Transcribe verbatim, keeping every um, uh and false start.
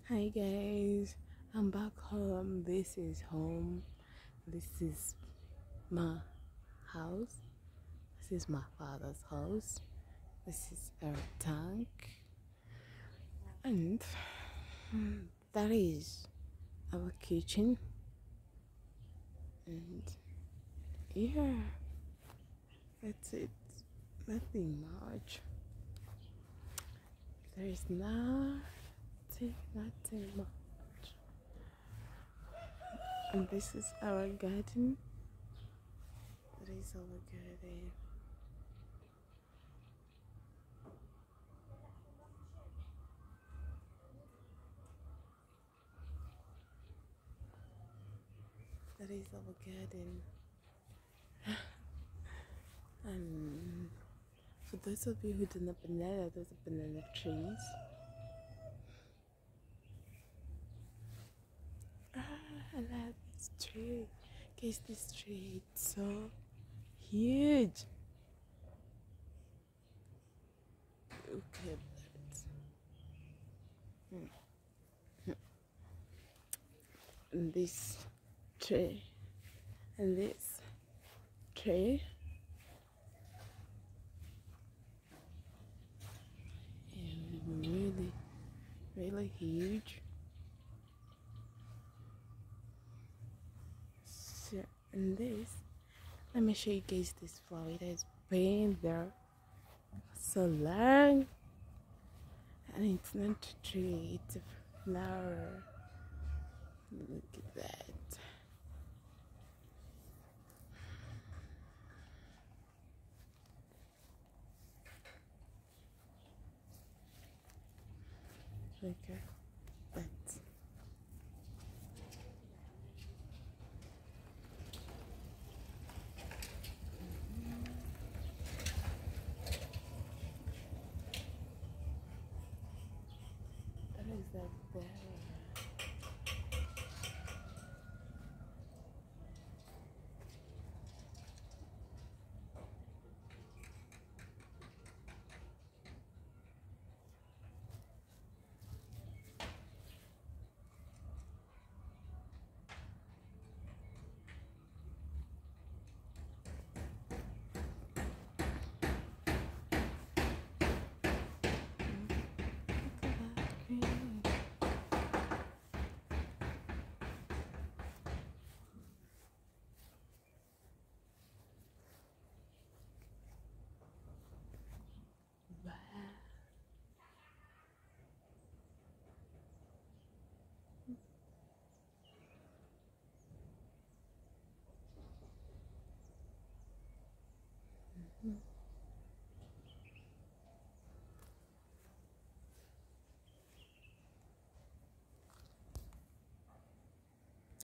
Hi guys, I'm back home. This is home. This is my house. This is my father's house. This is our tank, and that is our kitchen. And yeah, that's it. Nothing much. There is nothing, nothing much. And this is our garden. That is our garden. That is our garden. And for those of you who do not banana, those are banana trees. Ah, I love this tree. Guys, this tree is so huge. Look at that. And this tree and this tree is really, really huge. So, and this, let me show you guys this flower. It has been there so long, and it's not a tree, it's a flower. Look at that. Look at that. What is that there? Mm-hmm.